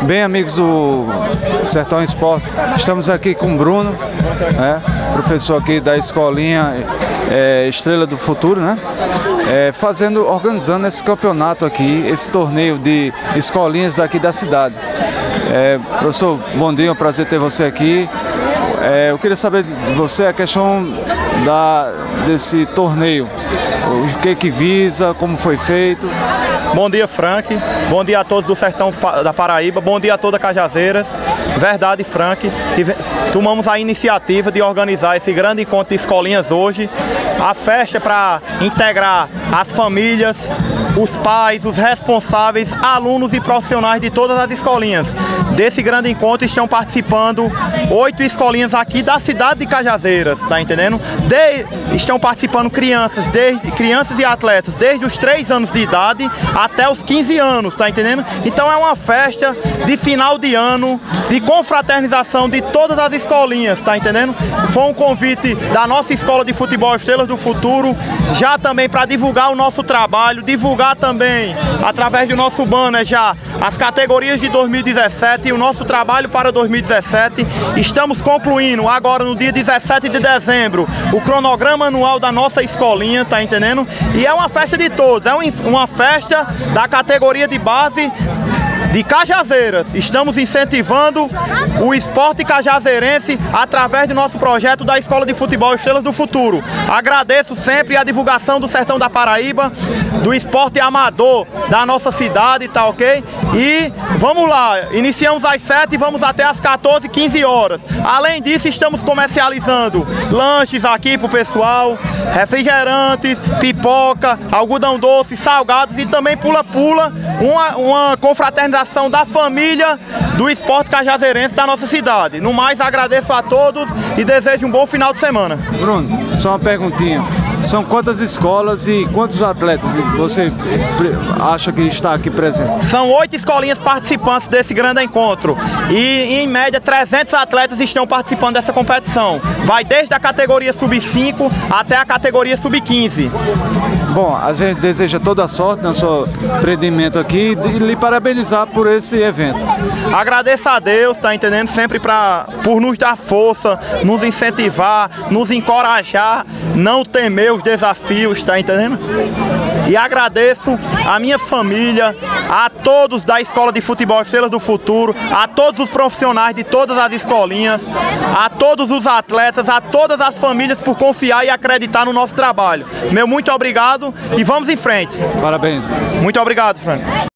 Bem, amigos do Sertão Esporte, estamos aqui com o Bruno, professor aqui da escolinha Estrela do Futuro, organizando esse campeonato aqui, esse torneio de escolinhas daqui da cidade. Professor, bom dia, é um prazer ter você aqui. Eu queria saber de você a questão desse torneio, o que visa, como foi feito. Bom dia, Frank. Bom dia a todos do Sertão da Paraíba. Bom dia a toda Cajazeiras. Verdade, Frank. Tomamos a iniciativa de organizar esse grande encontro de escolinhas hoje. A festa é para integrar as famílias, os pais, os responsáveis, alunos e profissionais de todas as escolinhas. Desse grande encontro estão participando 8 escolinhas aqui da cidade de Cajazeiras, tá entendendo? Estão participando crianças e atletas desde os 3 anos de idade até os 15 anos, tá entendendo? Então é uma festa de final de ano, de confraternização de todas as escolinhas, tá entendendo? Foi um convite da nossa escola de futebol Estrelas do Futuro, já também para divulgar o nosso trabalho, divulgar também através do nosso banner já as categorias de 2017 e o nosso trabalho para 2017. Estamos concluindo agora no dia 17 de dezembro o cronograma anual da nossa escolinha, tá entendendo? E é uma festa de todos, é uma festa da categoria de base de Cajazeiras. Estamos incentivando o esporte cajazeirense através do nosso projeto da Escola de Futebol Estrelas do Futuro. Agradeço sempre a divulgação do Sertão da Paraíba, do esporte amador da nossa cidade, tá ok? E vamos lá, iniciamos às 7 e vamos até às 14, 15 horas. Além disso, estamos comercializando lanches aqui pro pessoal, refrigerantes, pipoca, algodão doce, salgados e também pula-pula, uma confraternização da família do esporte cajazeirense da nossa cidade. No mais, agradeço a todos e desejo um bom final de semana. Bruno, só uma perguntinha. São quantas escolas e quantos atletas você acha que está aqui presente? São 8 escolinhas participantes desse grande encontro e, em média, 300 atletas estão participando dessa competição. Vai desde a categoria sub-5 até a categoria sub-15. Bom, a gente deseja toda a sorte no seu empreendimento aqui e lhe parabenizar por esse evento. Agradeço a Deus, tá entendendo? Sempre por nos dar força, nos incentivar, nos encorajar, não temer os desafios, tá entendendo? E agradeço a minha família, a todos da Escola de Futebol Estrelas do Futuro, a todos os profissionais de todas as escolinhas, a todos os atletas, a todas as famílias por confiar e acreditar no nosso trabalho. Meu muito obrigado e vamos em frente. Parabéns. Muito obrigado, Frank.